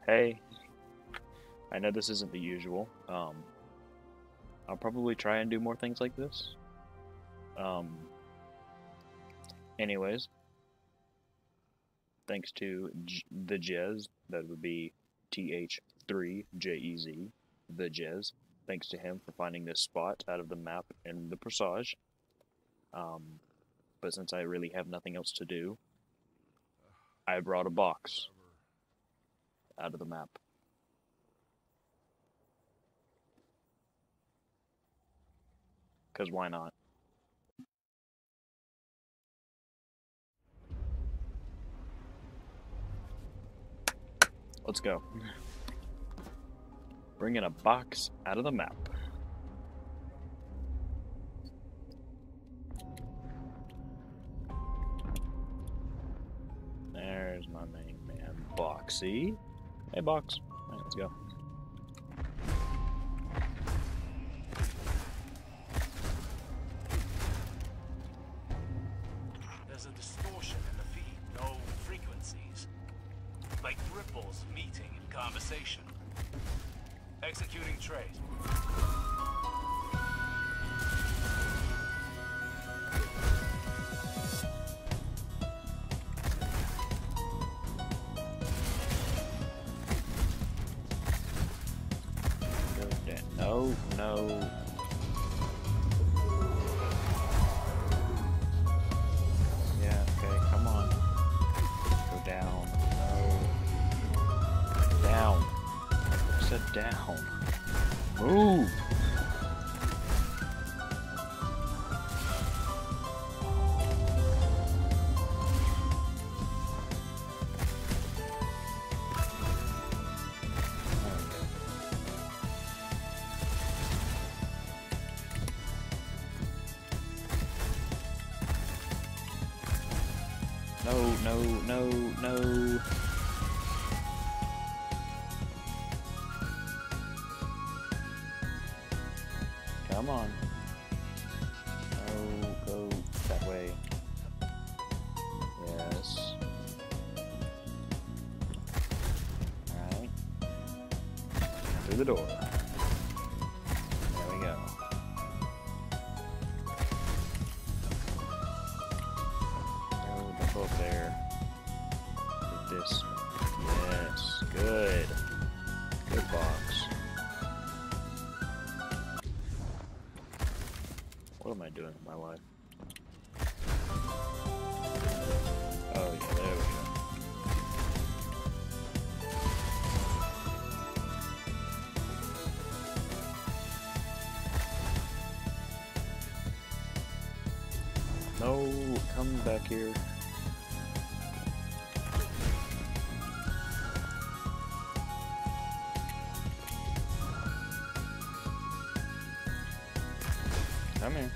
Hey, I know this isn't the usual. I'll probably try and do more things like this. Um, anyways, thanks to the Jez, that would be TH3JEZ, the Jez. Thanks to him for finding this spot out of the map in the Presage. But since I really have nothing else to do, I brought a box out of the map. Because why not? Let's go. Bringing a box out of the map. There's my main man, Boxy. Hey, Box. Alright, let's go. There's a distortion in the feed, no frequencies. Like ripples meeting in conversation. Executing trace. Go down. No, no. Yeah, okay, come on. Go down. No. Down. I said down. Move! No, no, no, no. Come on. No, go that way. Yes. Alright. Through the door. There we go. No, don't go up there. With this. Yes. Good. Good box. What am I doing with my life? Oh yeah, there we go. No, come back here. Come here.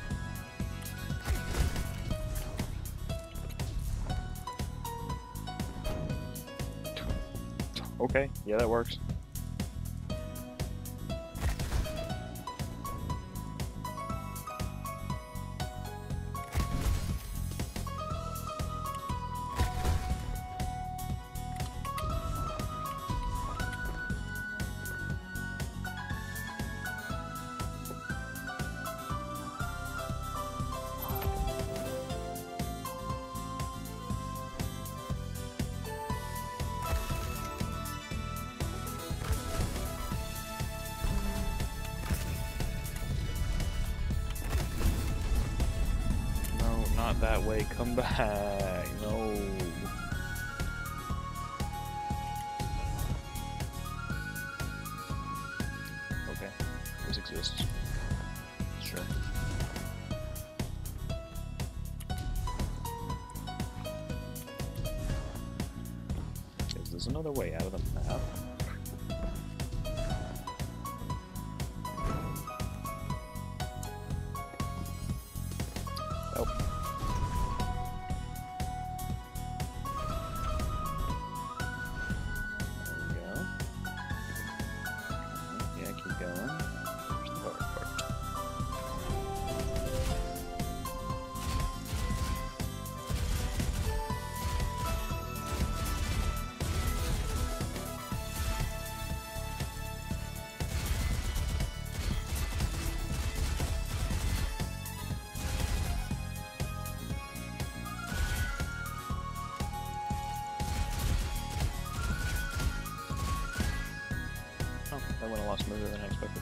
Okay, yeah, that works. No, not that way. Come back. No. Okay, this exists. Sure. Is there's another way out of the map? Oh. There we go. Yeah, keep going. There's the hard part. That went a lot smoother than I expected.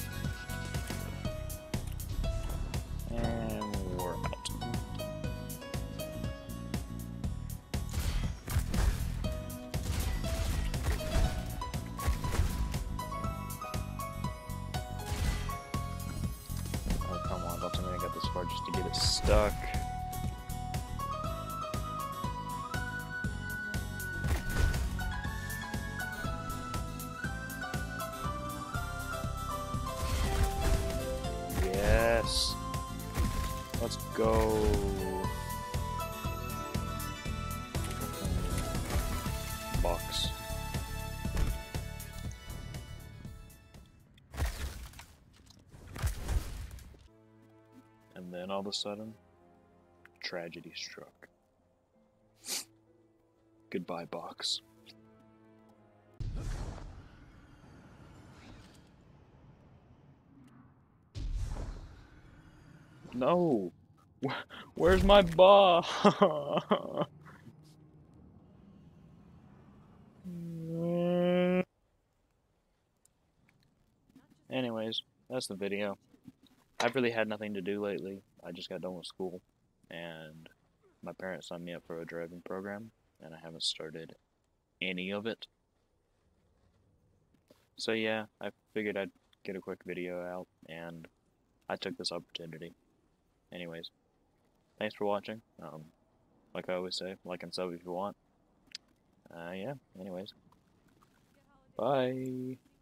And we're out. Oh, come on, don't tell me I got this far just to get it stuck. Yes. Let's go. Box. And then all of a sudden, tragedy struck. Goodbye, box. No! Where's my ball? Anyways, that's the video. I've really had nothing to do lately. I just got done with school, and my parents signed me up for a driving program, and I haven't started any of it. So yeah, I figured I'd get a quick video out, and I took this opportunity. Anyways, thanks for watching. Like I always say, like and sub if you want. Yeah, anyways. Bye.